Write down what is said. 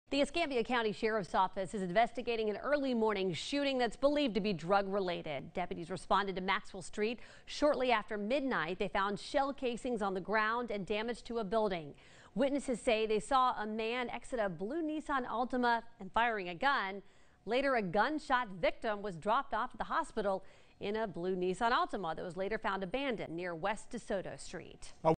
The Escambia County Sheriff's Office is investigating an early morning shooting that's believed to be drug-related. Deputies responded to Maxwell Street shortly after midnight. They found shell casings on the ground and damage to a building. Witnesses say they saw a man exit a blue Nissan Altima and firing a gun. Later, a gunshot victim was dropped off at the hospital in a blue Nissan Altima that was later found abandoned near West DeSoto Street.